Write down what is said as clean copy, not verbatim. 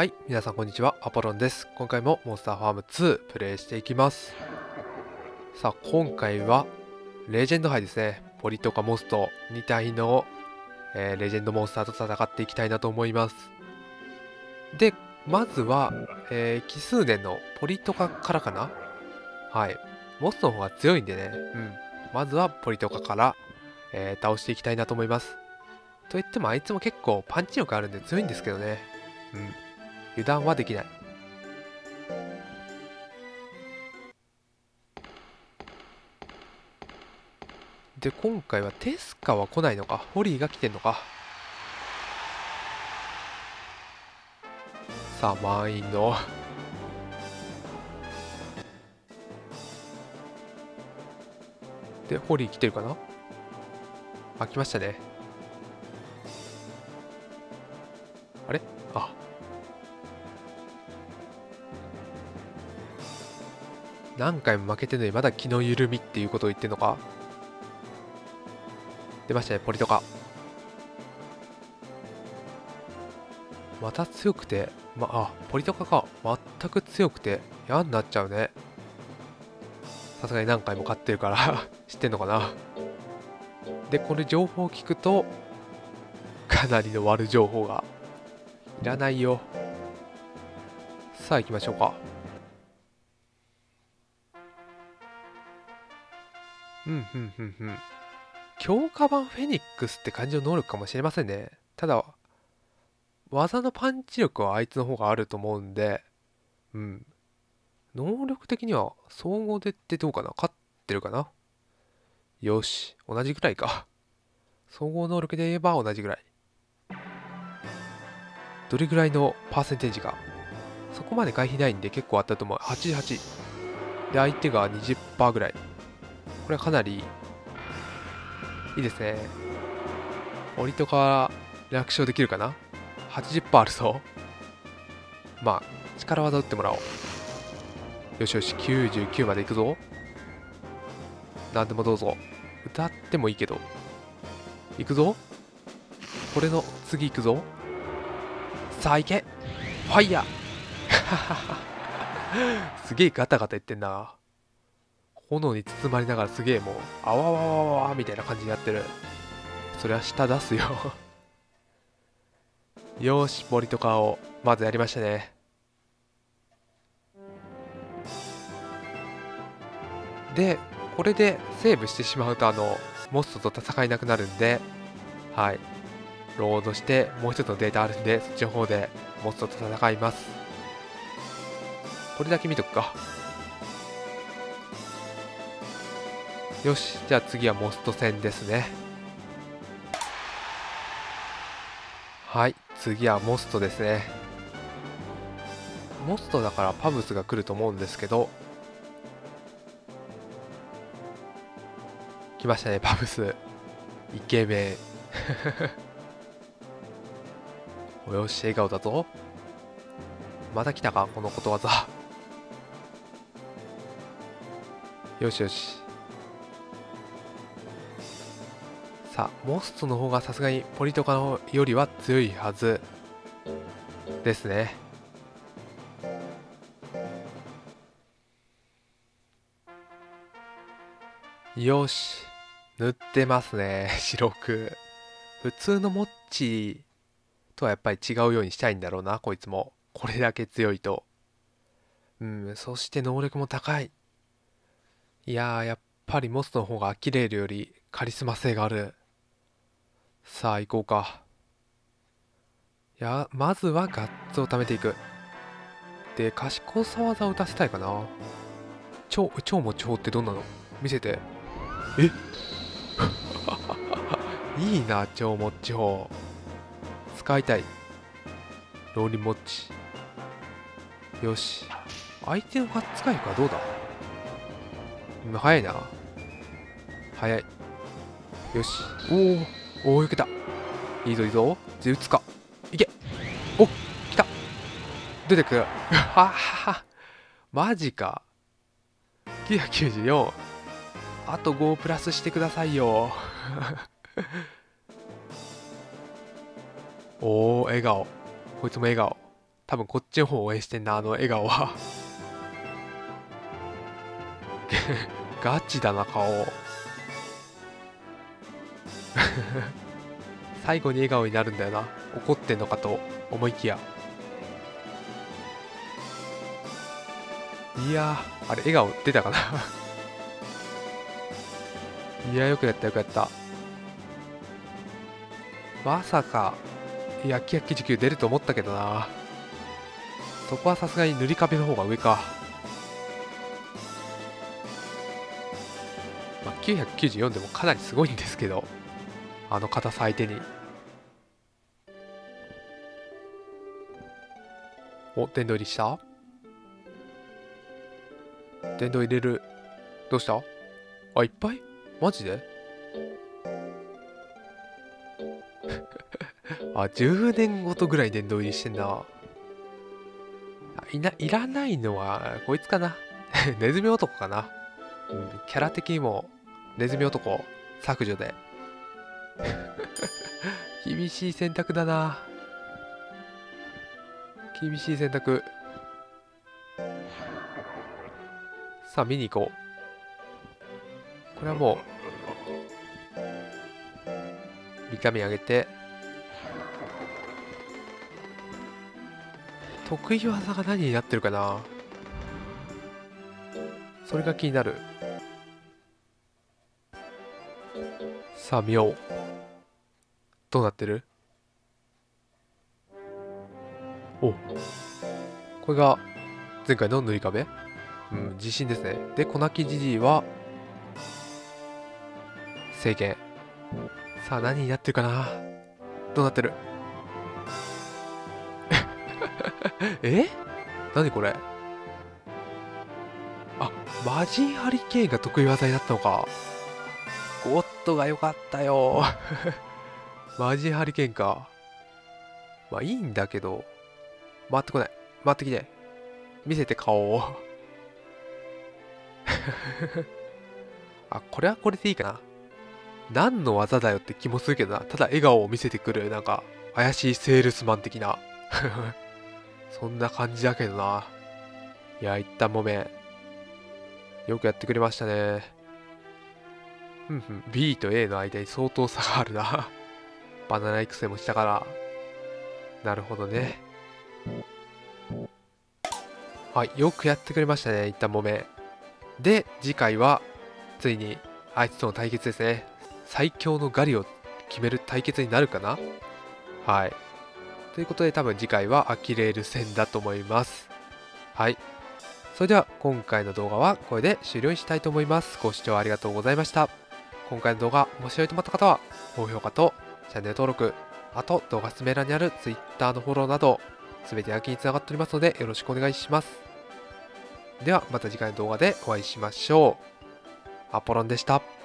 はい、皆さんこんにちは、アポロンです。今回もモンスターファーム2プレイしていきます。さあ、今回はレジェンド杯ですね。ポリとかモスと2体の、レジェンドモンスターと戦っていきたいなと思います。で、まずは、奇数年のポリとかからかな。はい。モスの方が強いんでね。まずはポリとかから、倒していきたいなと思います。といってもあいつも結構パンチ力あるんで強いんですけどね。油断はできない。で、今回はテスカは来ないのか。ホリーが来てんのか。さあ、満員ので、ホリー来てるかな。あ、来ましたね。あれあ、何回も負けてるのにまだ気の緩みっていうことを言ってんのか。出ましたね、ポリとか。また強くて、ポリとかか。全く強くて嫌になっちゃうね。さすがに何回も勝ってるから知ってんのかな。で、これ情報を聞くと、かなりの悪情報が。いらないよ。さあ行きましょうか。強化版フェニックスって感じの能力かもしれませんね。ただ、技のパンチ力はあいつの方があると思うんで、能力的には総合でってどうかな。勝ってるかな。よし、同じぐらいか。総合能力で言えば同じぐらい。どれぐらいのパーセンテージか。そこまで回避ないんで結構あったと思う。88。で、相手が20%ぐらい。これはかなりいいですね。オリとか楽勝できるかな。80%あるぞ。力技打ってもらおう。よしよし、99までいくぞ。何でもどうぞ。歌ってもいいけど。いくぞ。これの次いくぞ。さあ行け。ファイヤーすげえガタガタ言ってんな。炎に包まれながらすげえもう、あわわわわわみたいな感じになってる。そりゃ下出すよよーし、森とかをまずやりましたね。で、これでセーブしてしまうとモストと戦えなくなるんで、はい。ロードしてもう一つのデータあるんで、そっちの方でモストと戦います。これだけ見とくか。よし、じゃあ次はモスト戦ですね。はい、次はモストですね。モストだからパブスが来ると思うんですけど、来ましたね、パブス。イケメンよし、笑顔だぞ。また来たか、このことわざ。よしよし。さあ、モストの方がさすがにポリとかのよりは強いはずですね。よし。塗ってますね、白く。普通のモッチとはやっぱり違うようにしたいんだろうな、こいつも。これだけ強いと。そして能力も高い。いやー、やっぱりモスの方がアキレールよりカリスマ性がある。さあ、行こうか。まずはガッツを貯めていく。で、賢さ技を打たせたいかな。超も超ってどんなの見せて。えいいな、超も超。使いたい。ローリンモッチ。よし。相手のガッツ回復はどうだ。早いな。早い。よし。おお、避けた。いいぞいいぞ。打つか。いけ。お、来た。出てくる。はは。マジか。994。あと5プラスしてくださいよ。おお、笑顔。こいつも笑顔。 多分こっちの方を応援してんな、あの笑顔は。ガチだな、顔。最後に笑顔になるんだよな。怒ってんのかと思いきや。いやー、あれ笑顔出たかな。いや、よくやったよくやった。まさかいや999出ると思ったけどな。そこはさすがに塗り壁の方が上か。まあ、994でもかなりすごいんですけど、あの硬さ相手に。お、殿堂入りした。殿堂入れる。どうした。あ、いっぱいマジで。あ、10年ごとぐらい殿堂入りしてんな。いらないのはこいつかな。ネズミ男かな。うん、キャラ的にもネズミ男削除で。厳しい選択だな。厳しい選択。さあ見に行こう。これはもうビタミン上げて、得意技が何になってるかな。それが気になる。さあ見よう。どうなってる。お、これが前回の塗り壁。うん、自信ですね。で、粉木じじいは制限。さあ何になってるかな。どうなってる。え、何これ。あ、魔人ハリケーンが得意技になったのか。ゴッドが良かったよ。魔人ハリケーンか。まあいいんだけど、回ってこない。回ってきて。見せて顔を。あ、これはこれでいいかな。何の技だよって気もするけどな。ただ笑顔を見せてくる、なんか、怪しいセールスマン的な。そんな感じだけどな。いや、一旦もめ。よくやってくれましたね。B と A の間に相当差があるな。バナナ育成もしたから。なるほどね。はい、よくやってくれましたね、一旦もめ。で、次回は、ついに、あいつとの対決ですね。最強のガリを決める対決になるかな。はい。ということで、多分次回はアキレール戦だと思います。はい。それでは、今回の動画はこれで終了にしたいと思います。ご視聴ありがとうございました。今回の動画面白いと思った方は、高評価とチャンネル登録、あと動画説明欄にある Twitter のフォローなど、すべて野球につながっておりますのでよろしくお願いします。ではまた次回の動画でお会いしましょう。アポロンでした。